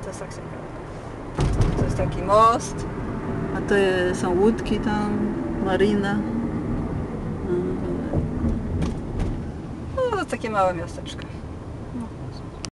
to jest Saksymbruk. To jest taki most. A to są łódki tam, marina. No, to takie małe miasteczko.